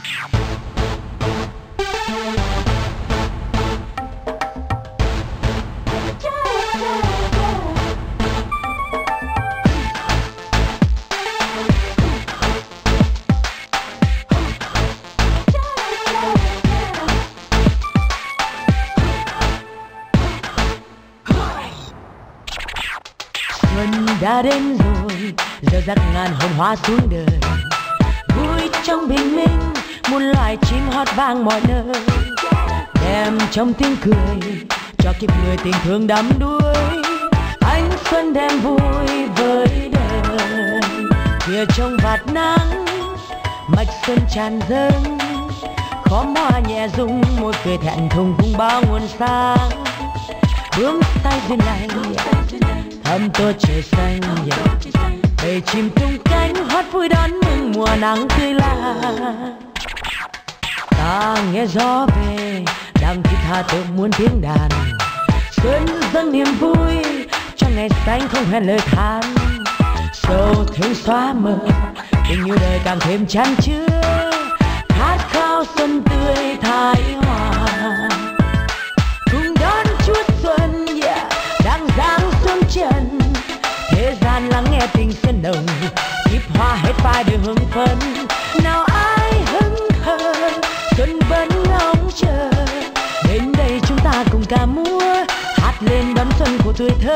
Xuân đã đến rồi, giờ rắc ngàn hồn hoa xuống đời. Vui trong bình minh, muôn loài chim hót vang mọi nơi. Đem trong tiếng cười, cho kiếp người tình thương đắm đuối. Ánh xuân đem vui với đời. Kìa trong vạt nắng, mạch xuân tràn dâng. Khóm hoa nhẹ rung, môi cười thẹn thùng cùng bao nguồn sáng. Bướm tay duyên lành, thơm tô trời xanh, bầy chim tung cánh hót vui đón mừng mùa nắng tươi lan. Ta nghe gió về, đang thiết tha tự muốn tiếng đàn. Xuân dâng niềm vui, cho ngày xanh không hẹn lời than. Sầu thương xóa mờ, tình yêu đời càng thêm chan chứa. Khát khao xuân tươi thái hòa, cùng đón Chúa Xuân đang giáng xuống trần. Thế gian lắng nghe tình xuân nồng, kíp hoa hết vai đời hưng phấn. Nào ai hững hờ, xuân vẫn ngóng chờ. Đến đây chúng ta cùng ca múa, hát lên đón xuân của tuổi thơ.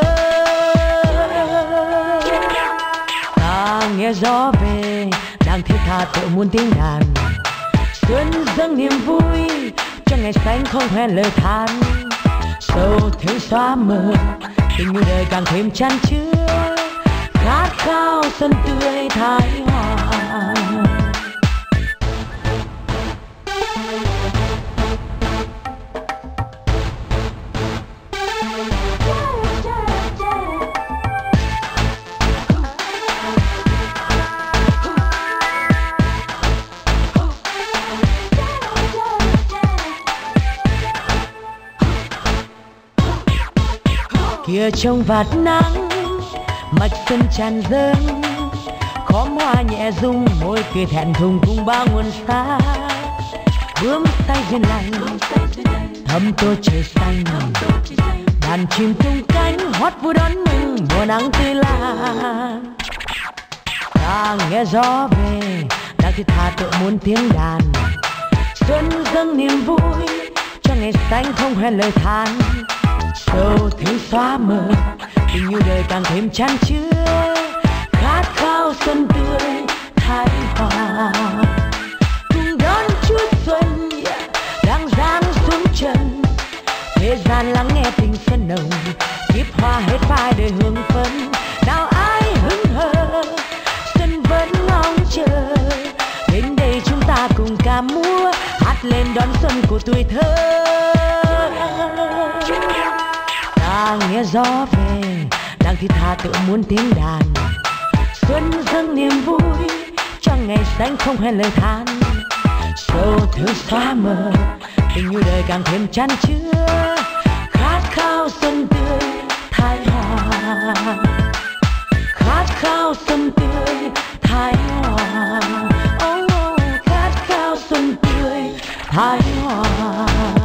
Ta nghe gió về, đang thiết tha tựa muôn tiếng đàn. Xuân dâng niềm vui, cho ngày xanh không hẹn lời than. Sầu thương xóa mờ, tình yêu đời càng thêm chan chứa. Khát khao xuân tươi thái hòa. Kìa trong vạt nắng, mạch xuân tràn dâng. Khóm hoa nhẹ rung, môi cười thẹn thùng cùng bao nguồn sáng. Bướm tay duyên lành, thơm tô trời xanh, đàn chim tung cánh hót vui đón mừng mùa nắng tươi lan. Ta nghe gió về, đang thiết tha tựa muôn tiếng đàn. Xuân dâng niềm vui, cho ngày xanh không hẹn lời than. Sầu thương xóa mờ, tình yêu đời càng thêm chan chứa. Khát khao xuân tươi thái hòa, cùng đón Chúa Xuân đang giáng xuống trần. Thế gian lắng nghe tình xuân nồng, kíp hoa hết vai đời hương phấn. Nào ai hững hờ, xuân vẫn ngóng chờ. Đến đây chúng ta cùng ca múa, hát lên đón xuân của tuổi thơ. Ta nghe gió về, đang thiết tha tựa muôn tiếng đàn. Xuân dâng niềm vui, cho ngày xanh không hẹn lời than. Sầu thương xóa mờ, tình yêu đời càng thêm chan chứa. Khát khao xuân tươi thái hòa, khát khao xuân tươi thái hòa. Oh, khát khao xuân tươi thái hòa.